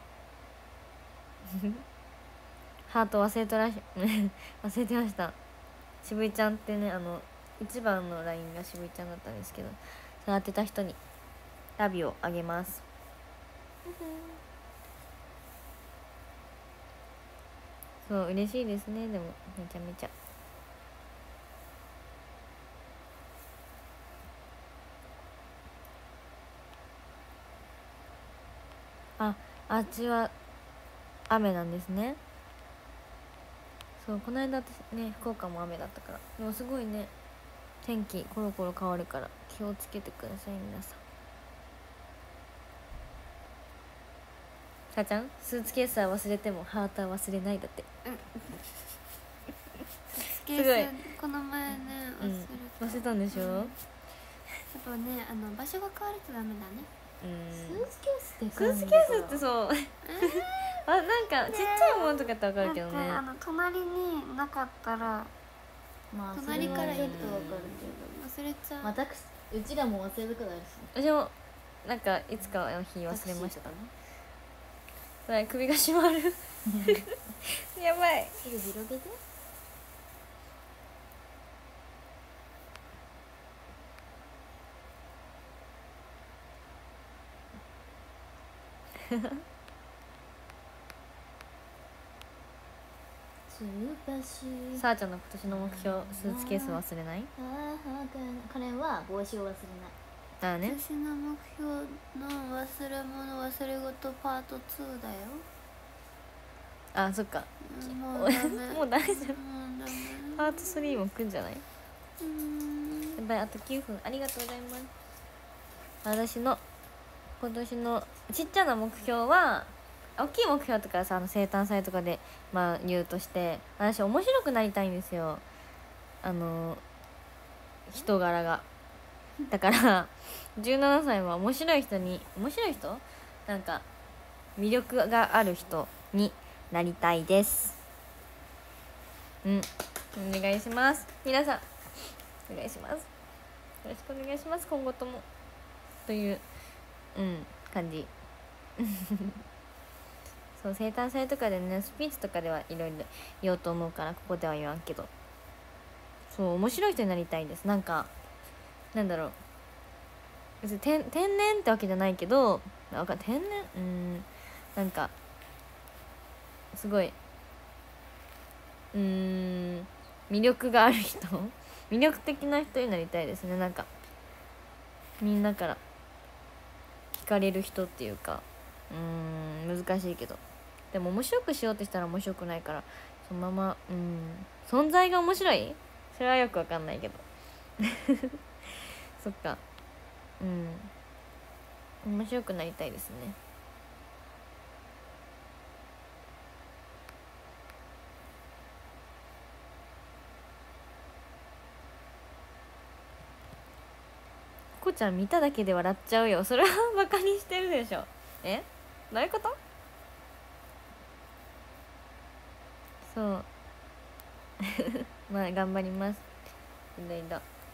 Speaker 1: ハート忘れとらし忘れてました。渋井ちゃんってね一番の LINE が渋井ちゃんだったんですけど、その当てた人にラビをあげますそう嬉しいですね。でもめちゃめちゃあっちは雨なんですね。そうこの間私ね福岡も雨だったから。でもすごいね天気コロコロ変わるから気をつけてください皆さん。さあちゃんスーツケースは忘れてもハートは忘れないだって。
Speaker 3: すごいこの前ね
Speaker 1: 忘れたんでしょ。やっ
Speaker 3: ぱね場所が変わるとダメだね。
Speaker 2: スーツケースって
Speaker 1: スーツケースってそうなんかちっちゃいものとかって分かるけどね。
Speaker 3: 隣になかったら
Speaker 2: まあ
Speaker 3: 隣から
Speaker 2: ちょっとわかる
Speaker 3: けど忘れちゃう。
Speaker 2: うちらも忘れることあるし。
Speaker 1: 私もなんかいつかの日忘れましたね。首が締まるやばい。
Speaker 2: すぐ広げて
Speaker 1: さあちゃんの今年の目標スーツケース忘れない。
Speaker 2: カレンは帽子を忘れない。
Speaker 1: だね。
Speaker 3: 私の目標の忘れ物忘れ事パート2だよ。
Speaker 1: あそっか。
Speaker 3: もうダメ
Speaker 1: もうダメじゃん。パート3も来んじゃない。やばいあと9分。ありがとうございます。私の今年のちっちゃな目標は大きい目標とかさ生誕祭とかで言うとして、私面白くなりたいんですよ人柄が。だから17歳は面白い人なんか魅力がある人になりたいです。お願いします皆さん。お願いします。よろしくお願いします今後ともという感じそう生誕祭とかでねスピーチとかではいろいろ言おうと思うからここでは言わんけど、そう面白い人になりたいです。なんかなんだろう、別に天然ってわけじゃないけど、天然なんかすごい魅力がある人魅力的な人になりたいですね。なんかみんなから惹かれる人っていうか、難しいけど、でも面白くしようとしたら面白くないから、そのまま存在が面白い、それはよくわかんないけどそっか、面白くなりたいですね。こちゃん見ただけで笑っちゃうよ。それはバカにしてるでしょ。どういうこと？そうまあ頑張ります。いろいろ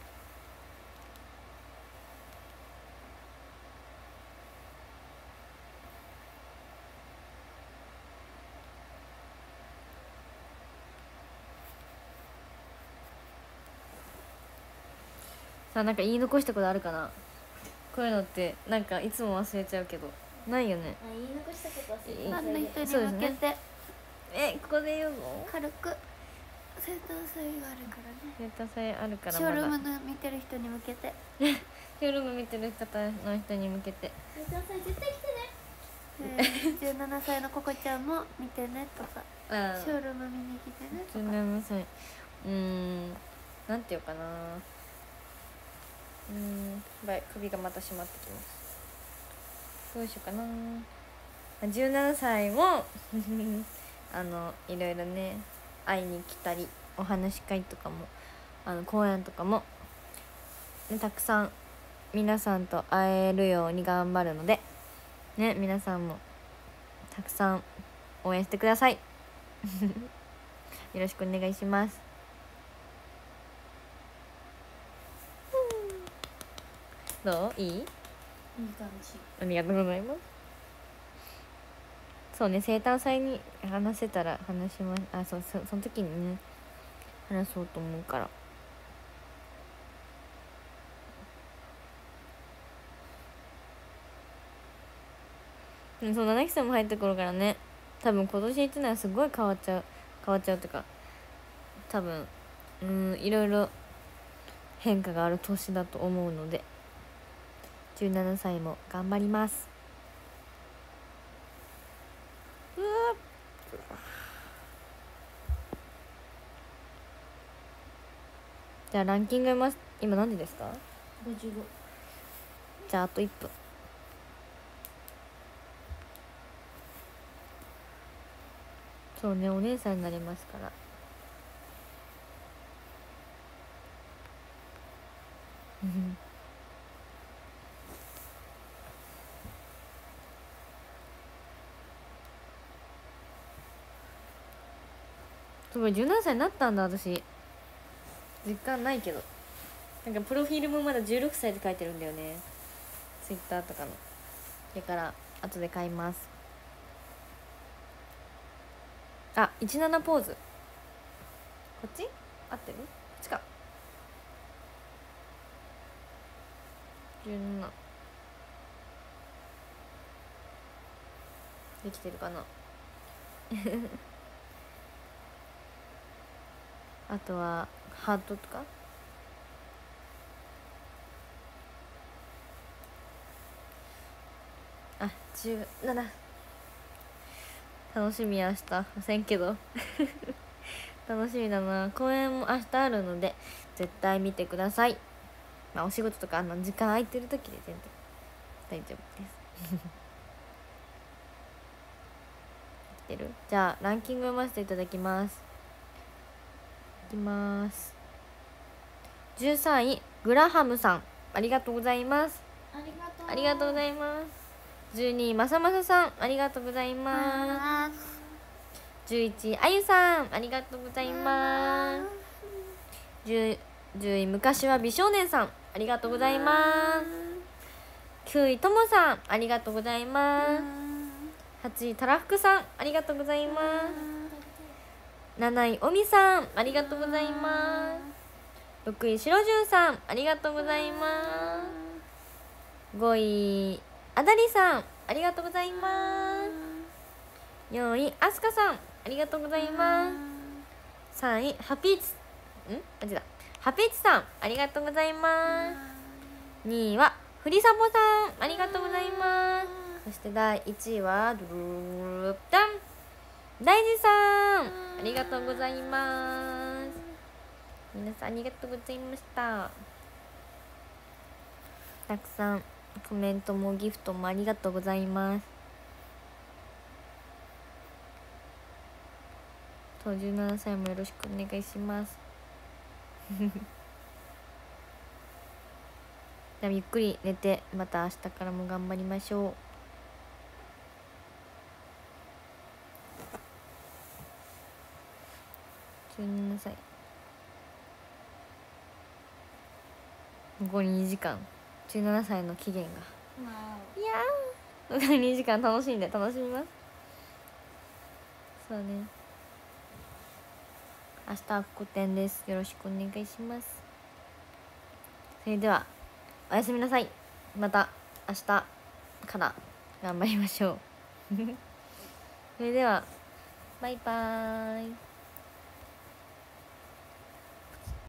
Speaker 1: さあ、なんか言い残したことあるかな。こういうのってなんかいつも忘れちゃうけど、ないよね。
Speaker 2: 言い残したことは
Speaker 3: ファンの人に向けて、
Speaker 1: ここで言うの？
Speaker 3: 軽く生誕祭があるからね。
Speaker 1: 生誕祭あるから、
Speaker 3: ショールームの見てる人に向けて
Speaker 1: ショールーム見てる方の人に向けて、
Speaker 2: 生誕祭絶対来てね。
Speaker 3: 17歳のココちゃんも見てねとか、ショールーム見に来てねとか。
Speaker 1: 17歳なんていうかな、首がまた締まってきます。どうしようかな。17歳もいろいろね、会いに来たり、お話し会とかも公演とかも、ね、たくさん皆さんと会えるように頑張るのでね、皆さんもたくさん応援してくださいよろしくお願いします。どう？いい？
Speaker 2: いい感じ。
Speaker 1: ありがとうございます。そうね、生誕祭に話せたら話します。その時にね話そうと思うから。そう、7期生も入ってくるからね、多分今年1年はすごい変わっちゃうっていうか、多分いろいろ変化がある年だと思うので、17歳も頑張ります。じゃあランキング今何時ですか
Speaker 2: 55。
Speaker 1: じゃああと1分。そうね、お姉さんになりますから。すごい、17歳になったんだ。私実感ないけど、なんかプロフィールもまだ16歳って書いてるんだよね、ツイッターとかの。だから後で買います。17ポーズ、こっち合ってる？こっちか。17できてるかなあとはハートとか。17。楽しみ。明日せんけど楽しみだな。公演も明日あるので絶対見てください。お仕事とか時間空いてる時で全然大丈夫です来てる？じゃあランキング読ませていただきます。いきます。13位グラハムさん、ありがとうございます。ありがとうございます。12位まさまささん、ありがとうございます。11位あゆさん、ありがとうございます。10位昔は美少年さん、ありがとうございます。9位ともさん、ありがとうございます。8位たらふくさん、ありがとうございます。7位おみさん、ありがとうございます。 6位白十さんありがとうございます。5位あだりさんありがとうございます。4位あすかさんありがとうございます。3位ハピーツ間違えたハピーツさんありがとうございます。2位はフリサボさんありがとうございます。そして第1位はドゥルルダン大地さんありがとうございます。皆さんありがとうございました。たくさんコメントもギフトもありがとうございます。と17歳もよろしくお願いしますじゃあゆっくり寝てまた明日からも頑張りましょう。17歳残り2時間17歳の期限がいやー残り2時間楽しみます。そうね明日は個展です。よろしくお願いします。それではおやすみなさい。また明日から頑張りましょうそれではバイバーイ。